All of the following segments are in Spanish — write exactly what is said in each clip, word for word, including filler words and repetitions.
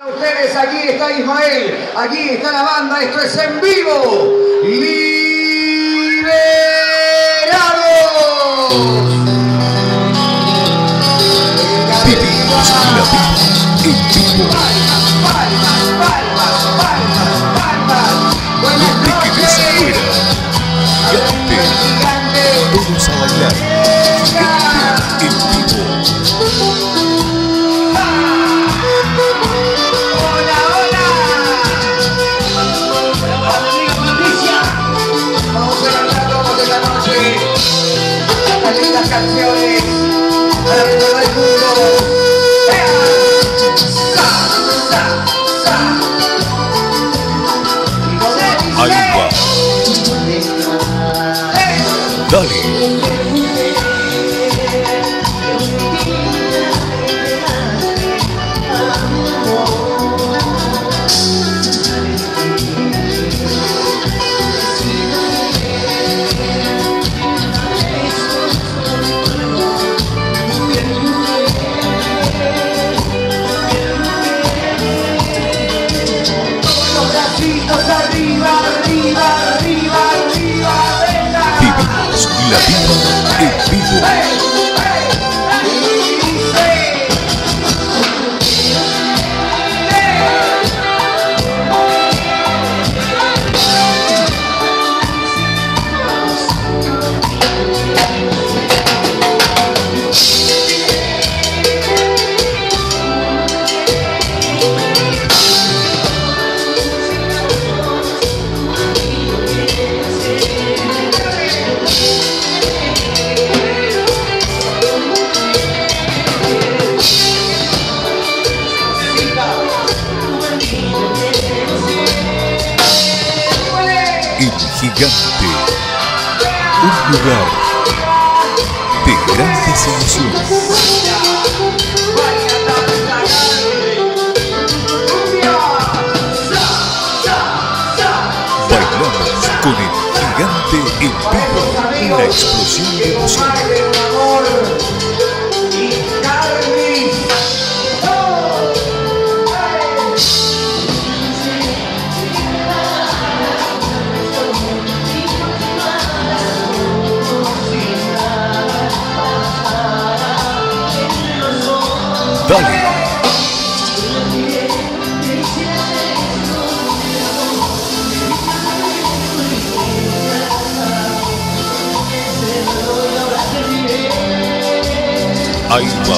Ustedes, aquí está Ismael, aquí está la banda, esto es en vivo. ¡Liberados! Vivimos la vida en vivo. Palmas, palmas, palmas, palmas, palmas. No te quedes afuera. Gigante. Todos a bailar. Gigante en vivo. Lindas canciones para recordar el mundo. Ahí va. Dale. Arriba, arriba, arriba, arriba, venga. Vivimos la vida en vivo. Hey, hey, El Gigante, un lugar de grandes emociones. Bailamos con el Gigante en vivo, una explosión de emociones. Dale. Ahí va.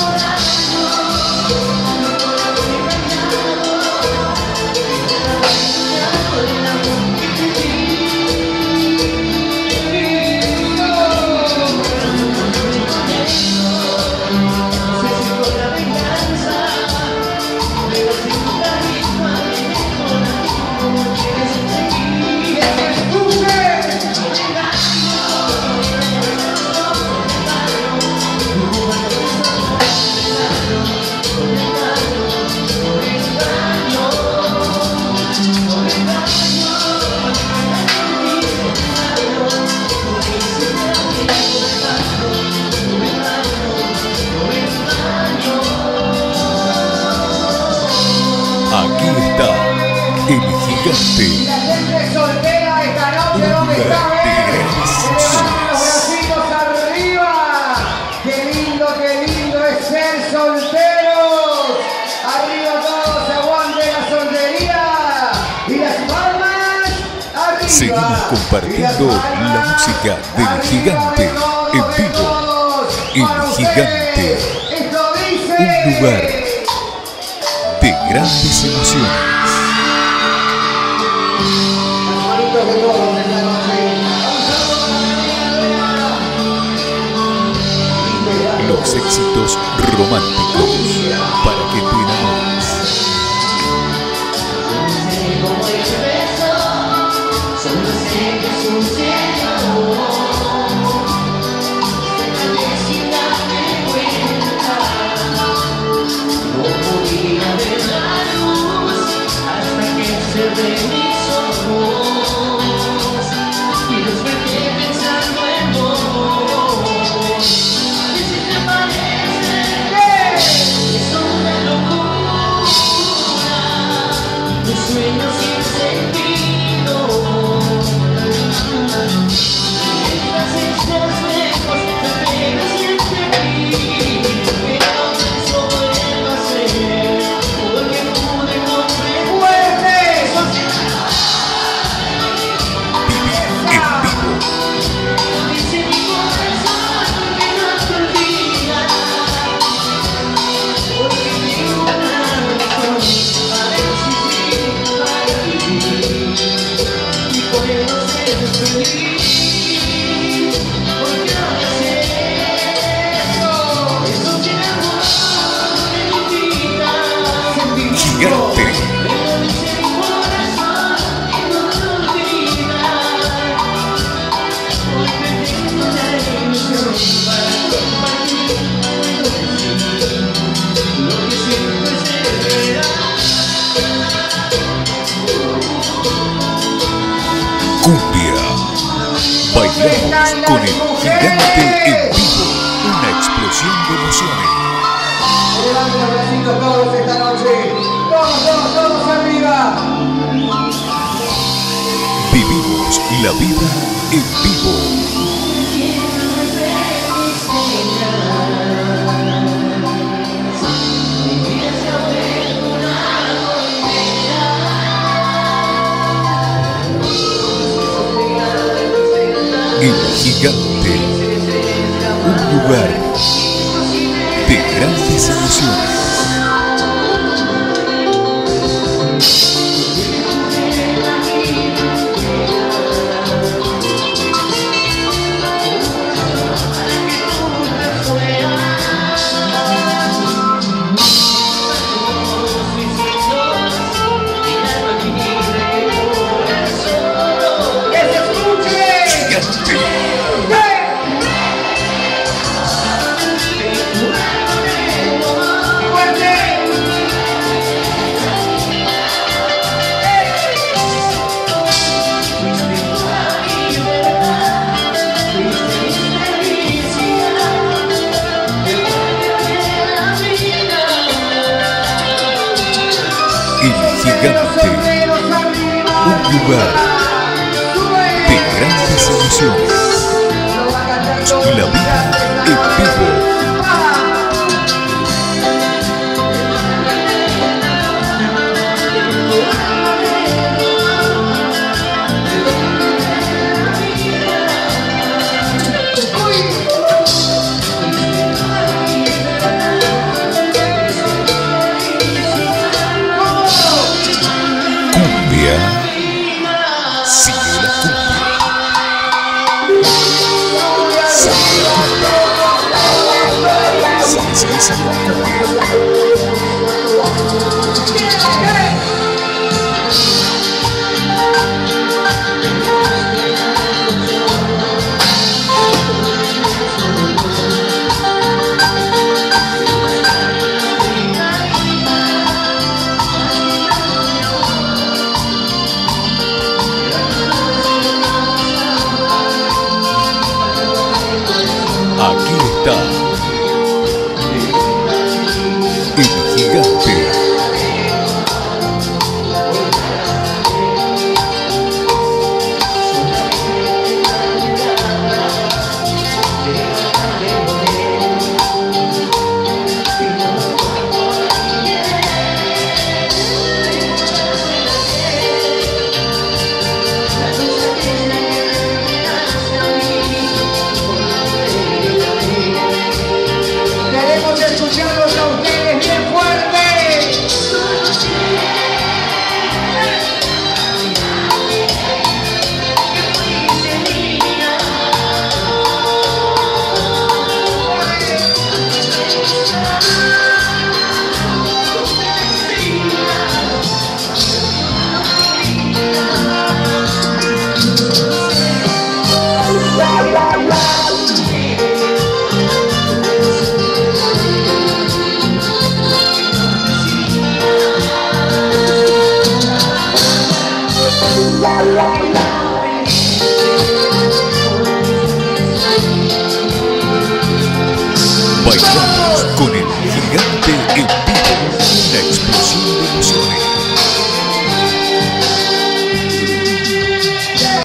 Aquí está el Gigante. La gente soltera esta noche, ¿dónde está? Bracitos arriba. Qué lindo, qué lindo es ser solteros. Arriba todos, aguante la soltería. Y las palmas arriba. Seguimos compartiendo la música del Gigante en vivo. El Gigante, un lugar de grandes emociones. Los éxitos románticos para que te enamores. Cumbia. Bailamos con el gigante en vivo. Una explosión de emociones. Levanten los bracitos todos esta noche. Todos, todos, todos arriba. Vivimos la vida en vivo. El gigante, un lugar de grandes emociones. Gigante, un lugar de grandes emociones. La vida en vivo. Sigue la cumbia. Sigue la cumbia. Sigue, sigue, sigue la cumbia. Aquí está el gigante. Queremos escucharlos a ustedes bien fuerte. Bailamos